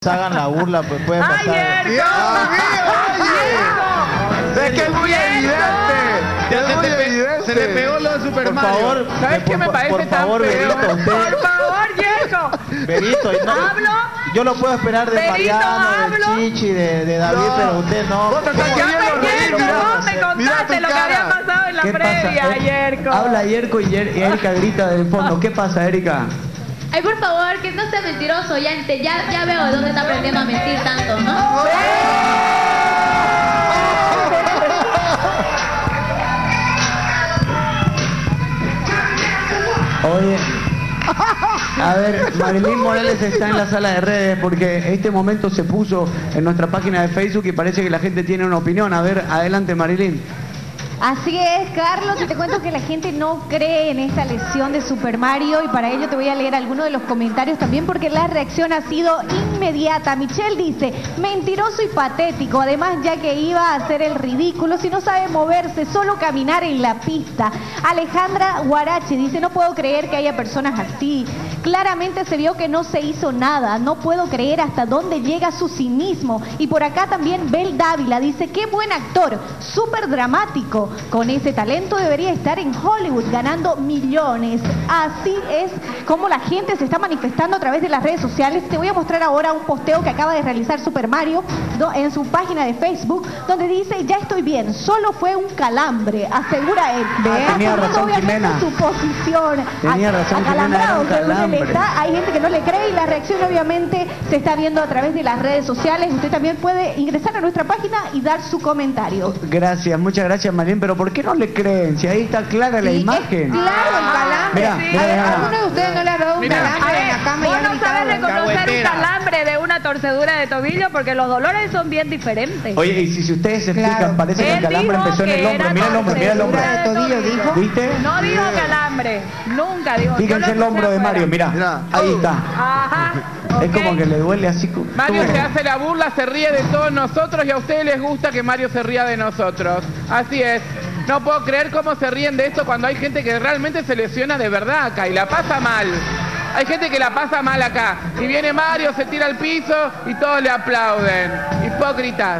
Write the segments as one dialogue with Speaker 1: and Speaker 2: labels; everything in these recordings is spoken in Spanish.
Speaker 1: hagan la burla, pues puede pasar.
Speaker 2: ¡Ay, Yerko!
Speaker 3: Es que es muy evidente.
Speaker 4: Se le pegó lo de Super Mario.
Speaker 1: Por favor,
Speaker 2: ¿Sabes qué me parece
Speaker 1: por favor,
Speaker 2: tan feo?
Speaker 1: Berito, usted.
Speaker 2: Por favor, Yerko.
Speaker 1: Berito, no,
Speaker 2: ¿Hablo?
Speaker 1: yo lo puedo esperar de
Speaker 2: Berito,
Speaker 1: Mariano,
Speaker 2: hablo.
Speaker 1: de Chichi, de David,
Speaker 3: No.
Speaker 1: pero usted no.
Speaker 3: Vos te estás
Speaker 2: Ya
Speaker 3: queriendo
Speaker 2: me
Speaker 3: reír,
Speaker 2: Yerko,
Speaker 3: mirá.
Speaker 2: vos me
Speaker 3: Mirá
Speaker 2: contaste
Speaker 3: tu
Speaker 2: lo que
Speaker 3: cara.
Speaker 2: había pasado en la
Speaker 5: ¿Qué
Speaker 2: previa,
Speaker 5: pasa?
Speaker 2: Yerko.
Speaker 5: Habla Yerko y Erika grita del fondo. ¿Qué pasa, Erika?
Speaker 6: Ay, por favor, que no sea mentiroso. Ya veo de dónde está aprendiendo a mentir tanto, ¿no?
Speaker 5: Oye, a ver, Marilyn Morales está en la sala de redes porque este momento se puso en nuestra página de Facebook y parece que la gente tiene una opinión. A ver, adelante, Marilyn.
Speaker 7: Así es, Carlos, y te cuento que la gente no cree en esta lesión de Super Mario y para ello te voy a leer algunos de los comentarios también porque la reacción ha sido inmediata. Michelle dice, mentiroso y patético, además ya que iba a hacer el ridículo si no sabe moverse, solo caminar en la pista. Alejandra Guarache dice, no puedo creer que haya personas así. Claramente se vio que no se hizo nada, no puedo creer hasta dónde llega su cinismo. Y por acá también Bel Dávila dice, qué buen actor, súper dramático. Con ese talento debería estar en Hollywood ganando millones. Así es como la gente se está manifestando a través de las redes sociales. Te voy a mostrar ahora un posteo que acaba de realizar Super Mario en su página de Facebook, donde dice, ya estoy bien, solo fue un calambre, asegura él.
Speaker 5: Tenía razón,
Speaker 7: Obviamente
Speaker 5: Jimena.
Speaker 7: su posición.
Speaker 5: Tenía razón, Jimena, era un
Speaker 7: Acalambrado, según él
Speaker 5: calambre.
Speaker 7: está. Hay gente que no le cree y la reacción obviamente se está viendo a través de las redes sociales. Usted también puede ingresar a nuestra página y dar su comentario.
Speaker 5: Gracias, muchas gracias, Marilyn. Pero ¿por qué no le creen? Si ahí está clara la imagen.
Speaker 7: Claro, el calambre.
Speaker 5: Mirá,
Speaker 2: sí.
Speaker 5: mirá,
Speaker 7: A ver,
Speaker 5: mirá.
Speaker 7: ¿alguno de ustedes no le ha dado un
Speaker 2: A
Speaker 7: calambre en
Speaker 2: ver,
Speaker 7: la cama y
Speaker 2: vos
Speaker 7: ha
Speaker 2: no
Speaker 7: gritado?
Speaker 2: sabes reconocer un
Speaker 4: Cagüetera.
Speaker 2: calambre de una torcedura de tobillo porque los dolores son bien diferentes.
Speaker 5: Oye, y si ustedes se fijan,
Speaker 7: Claro.
Speaker 5: parece que el
Speaker 2: Él
Speaker 5: calambre
Speaker 2: dijo
Speaker 5: empezó en el
Speaker 2: que
Speaker 5: hombro.
Speaker 2: era
Speaker 5: Mira el hombro, mira el hombro.
Speaker 2: torcedura de tobillo, dijo.
Speaker 5: ¿Viste?
Speaker 2: No dijo calambre, nunca dijo. Yo
Speaker 5: Fíjense
Speaker 2: lo
Speaker 5: el hombro
Speaker 2: escuché
Speaker 5: de Mario,
Speaker 2: afuera.
Speaker 5: mirá. Ahí está.
Speaker 2: Ajá.
Speaker 5: Es
Speaker 2: ok.
Speaker 5: como que le duele así.
Speaker 4: Mario
Speaker 5: todo.
Speaker 4: se hace la burla, se ríe de todos nosotros y a ustedes les gusta que Mario se ría de nosotros. Así es. No puedo creer cómo se ríen de esto cuando hay gente que realmente se lesiona de verdad acá y la pasa mal. Hay gente que la pasa mal acá. Y viene Mario, se tira al piso y todos le aplauden. Hipócritas.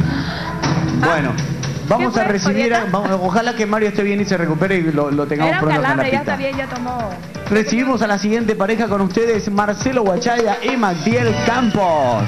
Speaker 5: Bueno, vamos
Speaker 2: ¿Qué
Speaker 5: a
Speaker 2: fue,
Speaker 5: recibir,
Speaker 2: Julieta?
Speaker 5: ojalá que Mario esté bien y se recupere y lo tengamos
Speaker 2: Era un
Speaker 5: pronto acá en la
Speaker 2: calambre, ya
Speaker 5: pista.
Speaker 2: está bien, ya tomó.
Speaker 5: Recibimos a la siguiente pareja con ustedes, Marcelo Guachaya y Magdiel Campos.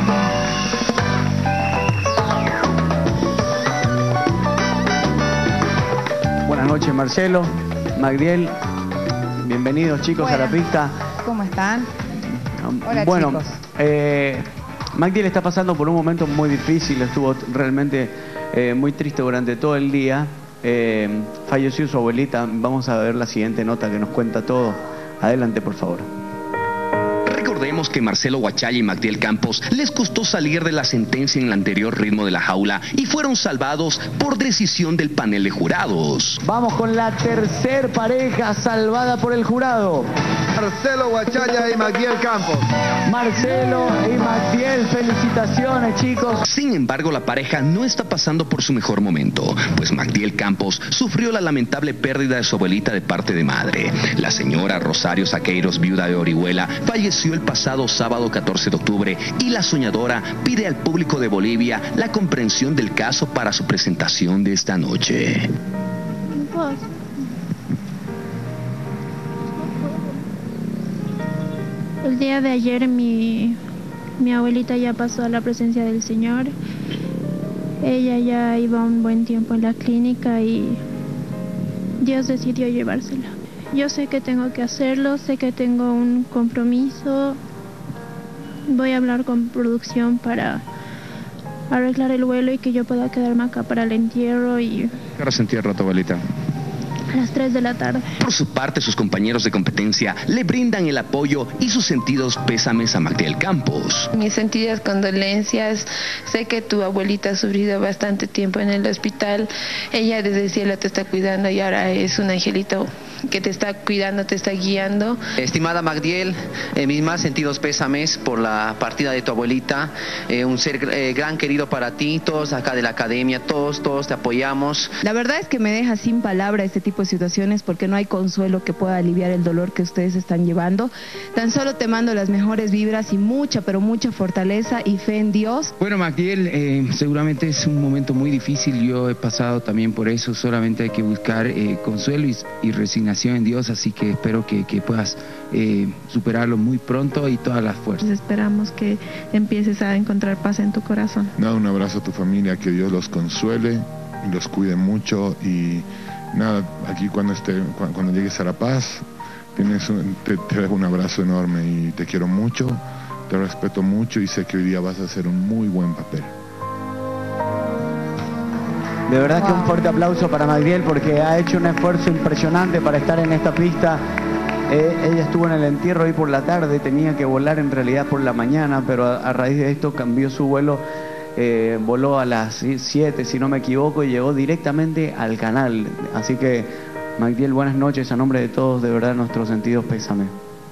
Speaker 5: Buenas noches, Marcelo, Magdiel. Bienvenidos, chicos, a la pista.
Speaker 8: ¿Cómo están? Hola,
Speaker 5: Bueno,
Speaker 8: chicos.
Speaker 5: Magdiel está pasando por un momento muy difícil, estuvo realmente muy triste durante todo el día. Falleció su abuelita. Vamos a ver la siguiente nota que nos cuenta todo. Adelante, por favor.
Speaker 9: Recordemos que Marcelo Guachaya y Magdiel Campos les costó salir de la sentencia en el anterior Ritmo de la Jaula y fueron salvados por decisión del panel de jurados.
Speaker 5: Vamos con la tercer pareja salvada por el jurado.
Speaker 3: Marcelo Guachaya y Magdiel Campos.
Speaker 5: Marcelo y Magdiel, felicitaciones, chicos.
Speaker 9: Sin embargo, la pareja no está pasando por su mejor momento, pues Magdiel Campos sufrió la lamentable pérdida de su abuelita de parte de madre. La señora Rosario Saqueiros, viuda de Orihuela, falleció el pasado sábado 14 de octubre y la soñadora pide al público de Bolivia la comprensión del caso para su presentación de esta noche.
Speaker 10: El día de ayer mi abuelita ya pasó a la presencia del Señor. Ella ya iba un buen tiempo en la clínica y Dios decidió llevársela. Yo sé que tengo que hacerlo, sé que tengo un compromiso. Voy a hablar con producción para arreglar el vuelo y que yo pueda quedarme acá para el entierro y
Speaker 9: ¿Qué hora se entierra tu abuelita?
Speaker 10: a las 3 de la tarde.
Speaker 9: Por su parte, sus compañeros de competencia le brindan el apoyo y sus sentidos pésames a Magdiel Campos.
Speaker 11: Mis sentidas condolencias. Sé que tu abuelita ha sufrido bastante tiempo en el hospital. Ella desde el cielo te está cuidando y ahora es un angelito que te está cuidando, te está guiando.
Speaker 12: Estimada Magdiel, mis más sentidos pésames por la partida de tu abuelita, un ser gran querido para ti, todos acá de la academia, todos te apoyamos.
Speaker 13: La verdad es que me deja sin palabra este tipo de situaciones porque no hay consuelo que pueda aliviar el dolor que ustedes están llevando. Tan solo te mando las mejores vibras y mucha, pero mucha fortaleza y fe en Dios.
Speaker 14: Bueno, Magdiel, seguramente es un momento muy difícil, yo he pasado también por eso, solamente hay que buscar consuelo y resignación en Dios, así que espero que puedas superarlo muy pronto y todas las fuerzas.
Speaker 10: Esperamos que empieces a encontrar paz en tu corazón.
Speaker 15: Nada, un abrazo a tu familia, que Dios los consuele y los cuide mucho y nada, aquí cuando llegues a La Paz te dejo un abrazo enorme y te quiero mucho, te respeto mucho y sé que hoy día vas a hacer un muy buen papel.
Speaker 5: De verdad que un fuerte aplauso para Magdiel porque ha hecho un esfuerzo impresionante para estar en esta pista. Ella estuvo en el entierro hoy por la tarde, tenía que volar en realidad por la mañana, pero a raíz de esto cambió su vuelo, voló a las 7 si no me equivoco y llegó directamente al canal. Así que Magdiel, buenas noches, a nombre de todos, de verdad nuestros sentidos pésame.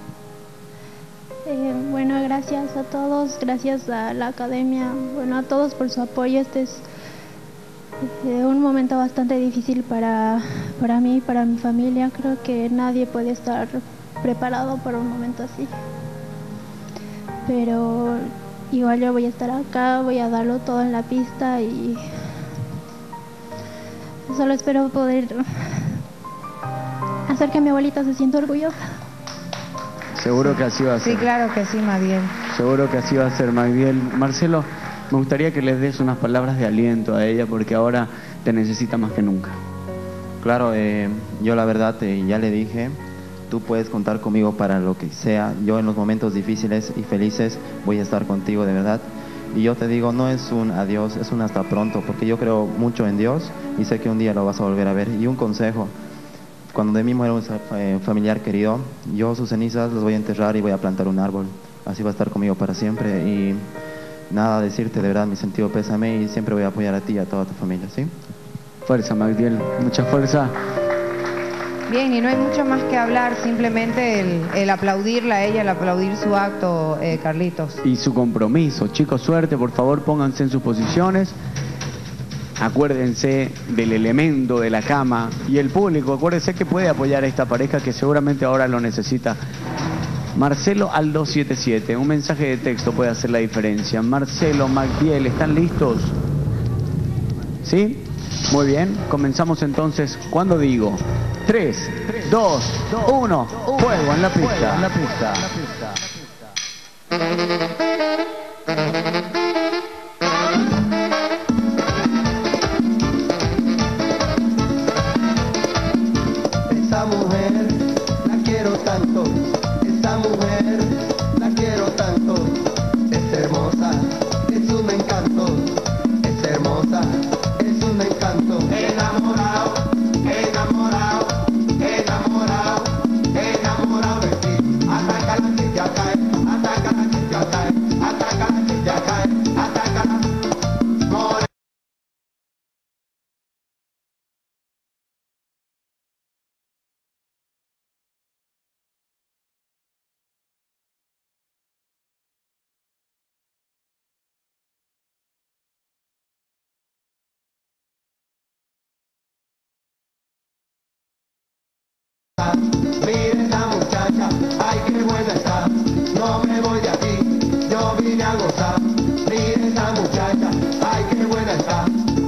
Speaker 10: Bueno, gracias a todos, gracias a la academia, bueno, a todos por su apoyo. Este es un momento bastante difícil para mí, para mi familia. Creo que nadie puede estar preparado para un momento así. Pero igual yo voy a estar acá, voy a darlo todo en la pista y solo espero poder hacer que mi abuelita se sienta orgullosa.
Speaker 5: Seguro que así va a ser.
Speaker 8: Sí, claro que sí, Magdiel.
Speaker 5: Seguro que así va a ser, Magdiel. Marcelo, me gustaría que les des unas palabras de aliento a ella porque ahora te necesita más que nunca.
Speaker 16: Claro, yo la verdad ya le dije, tú puedes contar conmigo para lo que sea. Yo en los momentos difíciles y felices voy a estar contigo de verdad. Y yo te digo, no es un adiós, es un hasta pronto, porque yo creo mucho en Dios y sé que un día lo vas a volver a ver. Y un consejo, cuando de mí muera un familiar querido, yo sus cenizas las voy a enterrar y voy a plantar un árbol. Así va a estar conmigo para siempre y nada, decirte de verdad mi sentido pésame y siempre voy a apoyar a ti y a toda tu familia, ¿sí?
Speaker 5: Fuerza, Magdiel, mucha fuerza.
Speaker 8: Bien, y no hay mucho más que hablar, simplemente el aplaudirla a ella, el aplaudir su acto, Carlitos.
Speaker 5: Y su compromiso. Chicos, suerte, por favor, pónganse en sus posiciones. Acuérdense del elemento de la cama y el público, acuérdense que puede apoyar a esta pareja que seguramente ahora lo necesita. Marcelo al 277, un mensaje de texto puede hacer la diferencia. Marcelo, Magdiel, ¿están listos? ¿Sí? Muy bien, comenzamos entonces. Cuando digo 3, 2, 1, fuego en la pista.
Speaker 17: Esa mujer la quiero tanto, esa mujer la quiero tanto, es hermosa, es un encanto, es hermosa, es un encanto. Enamorado, enamorado, enamorado, enamorado de ti. Ataca la que ya cae, ataca la que ya cae, ataca la que ya cae, ataca la. Mira esa muchacha, ay qué buena está, no me voy de aquí, yo vine a gozar. Mira esa muchacha, ay qué buena está.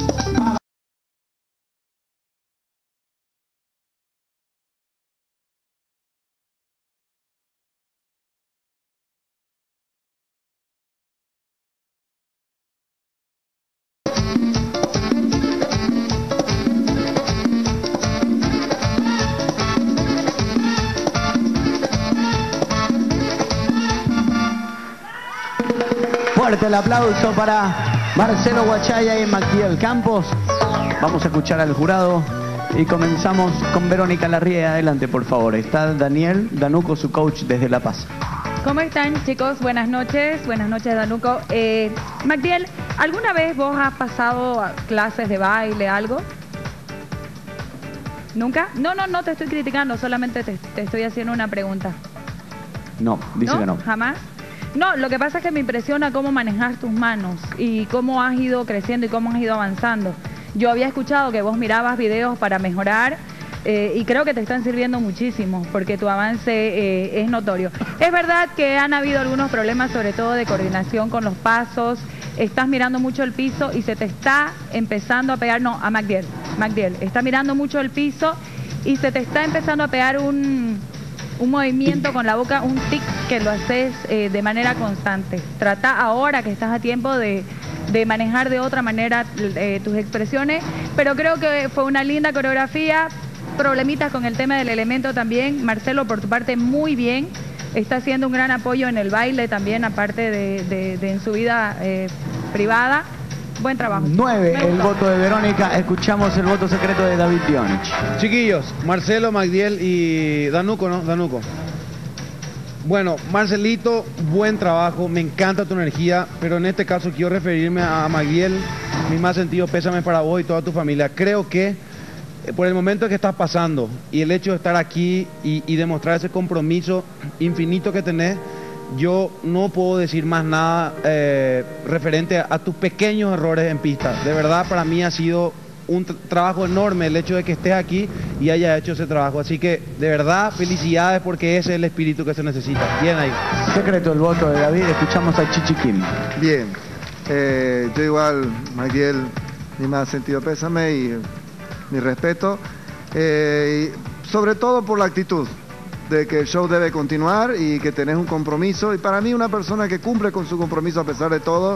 Speaker 5: Fuerte el aplauso para Marcelo Guachaya y Magdiel Campos. Vamos a escuchar al jurado y comenzamos con Verónica Larrié. Adelante, por favor. Está Daniel Danuco, su coach desde La Paz.
Speaker 2: ¿Cómo están, chicos? Buenas noches, Danuco. Magdiel, ¿alguna vez vos has pasado a clases de baile, algo? ¿Nunca? No te estoy criticando, solamente te estoy haciendo una pregunta.
Speaker 5: No, dice que no.
Speaker 2: ¿Jamás? No, lo que pasa es que me impresiona cómo manejas tus manos y cómo has ido creciendo y cómo has ido avanzando. Yo había escuchado que vos mirabas videos para mejorar y creo que te están sirviendo muchísimo porque tu avance es notorio. Es verdad que han habido algunos problemas, sobre todo de coordinación con los pasos. Estás mirando mucho el piso y se te está empezando a pegar, no, a Magdiel, está mirando mucho el piso y se te está empezando a pegar un movimiento con la boca, un tic que lo haces de manera constante. Trata ahora que estás a tiempo de manejar de otra manera tus expresiones, pero creo que fue una linda coreografía. Problemitas con el tema del elemento también. Marcelo, por tu parte, muy bien. Está haciendo un gran apoyo en el baile también, aparte de en su vida privada. Buen trabajo.
Speaker 5: 9, el voto de Verónica. Escuchamos el voto secreto de David Dionich.
Speaker 18: Chiquillos, Marcelo, Magdiel y Danuco, ¿no? Danuco. Bueno, Marcelito, buen trabajo, me encanta tu energía, pero en este caso quiero referirme a Magdiel. Mi más sentido pésame para vos y toda tu familia. Creo que por el momento que estás pasando y el hecho de estar aquí y demostrar ese compromiso infinito que tenés, yo no puedo decir más nada referente a tus pequeños errores en pista. De verdad, para mí ha sido un trabajo enorme el hecho de que estés aquí y hayas hecho ese trabajo. Así que, de verdad, felicidades porque ese es el espíritu que se necesita. Bien ahí.
Speaker 5: Secreto el voto de David. Escuchamos a Chichi Kim.
Speaker 3: Bien. Yo igual, Magdiel, mi más sentido pésame y mi respeto. Sobre todo por la actitud de que el show debe continuar y que tenés un compromiso. Y para mí una persona que cumple con su compromiso a pesar de todo,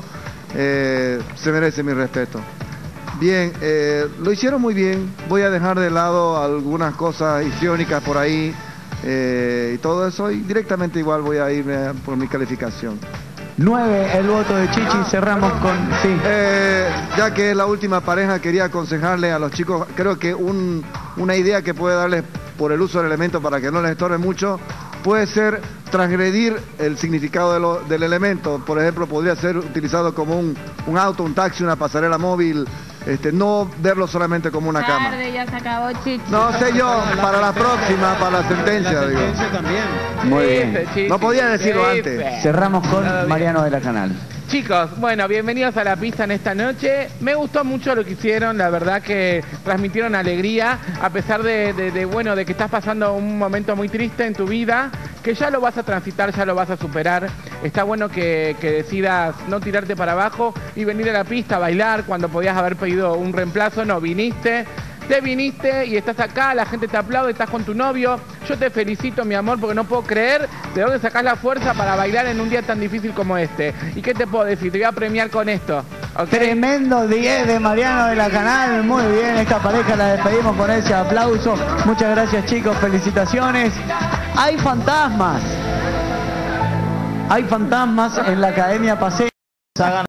Speaker 3: se merece mi respeto. Bien, lo hicieron muy bien. Voy a dejar de lado algunas cosas histriónicas por ahí y todo eso. Y directamente igual voy a irme por mi calificación.
Speaker 5: 9, el voto de Chichi. Cerramos con... Sí.
Speaker 3: Ya que es la última pareja, quería aconsejarle a los chicos, creo que una idea que puede darles por el uso del elemento para que no les estorbe mucho, puede ser transgredir el significado del elemento. Por ejemplo, podría ser utilizado como un auto, un taxi, una pasarela móvil, no verlo solamente como una cama.
Speaker 2: Ya se acabó, Chichi.
Speaker 3: No sé yo, para la próxima, para la sentencia, digo.
Speaker 18: También.
Speaker 5: Muy bien.
Speaker 3: No podía decirlo antes.
Speaker 5: Cerramos con Mariano de la Canal.
Speaker 4: Chicos, bueno, bienvenidos a la pista en esta noche. Me gustó mucho lo que hicieron, la verdad que transmitieron alegría, a pesar de que estás pasando un momento muy triste en tu vida, que ya lo vas a transitar, ya lo vas a superar. Está bueno que decidas no tirarte para abajo y venir a la pista a bailar cuando podías haber pedido un reemplazo, no viniste. Te viniste y estás acá, la gente te aplaude, estás con tu novio. Yo te felicito, mi amor, porque no puedo creer de dónde sacás la fuerza para bailar en un día tan difícil como este. ¿Y qué te puedo decir? Te voy a premiar con esto. ¿Okay?
Speaker 5: Tremendo 10 de Mariano de la Canal. Muy bien, esta pareja la despedimos con ese aplauso. Muchas gracias, chicos, felicitaciones. Hay fantasmas. Hay fantasmas en la Academia Paseo.